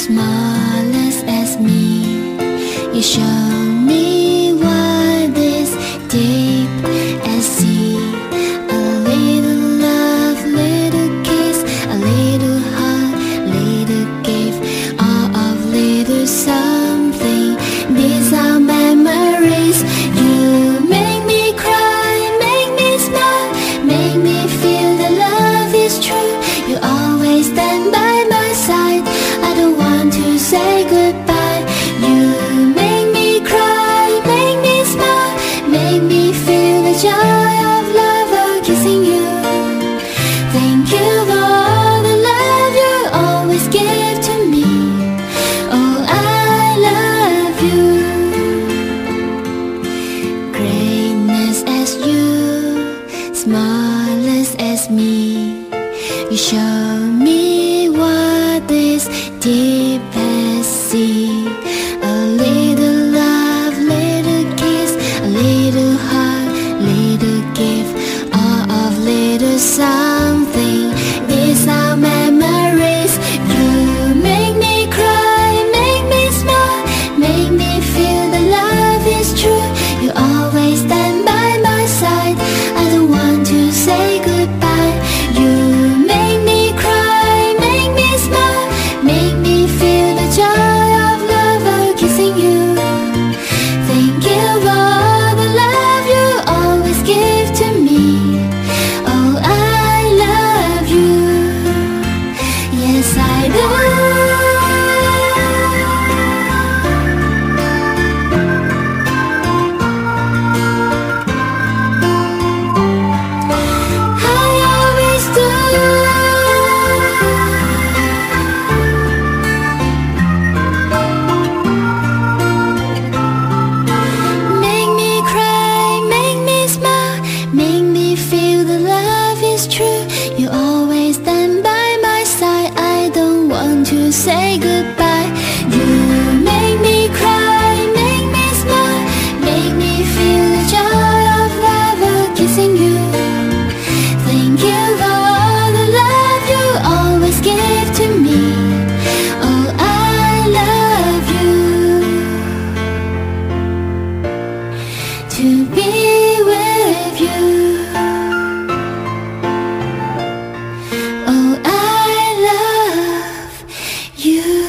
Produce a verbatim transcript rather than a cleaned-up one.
smallest as me. You show me what is deep as sea. A little love, little kiss, a little heart, little gift, all of little something. These are memories. You make me cry, make me smile, make me feel that love is true. You always stand by my side. I don't want to say goodbye. You make me cry, make me smile, make me feel the joy of love of kissing you. Thank you for all the love you always give to me. Oh, I love you. Greatness as you, smallest as me. You show me what is deep as sea. A little love, little kiss, a little heart, little gift, all of little something. These are memories. You make me cry, make me smile, make me feel that love is true. You always stand by my side. I don't want to say goodbye. You make me cry, make me smile, make me feel the joy of love of kissing you. Thank you for all the love you always give to me. Oh, I love you. Yes, I do. You always stand by my side. I don't want to say goodbye. You make me cry, make me smile, make me feel the joy of love of kissing you. Thank you for all the love you always give to me. Oh, I love you. To be with you. Oh, I love you.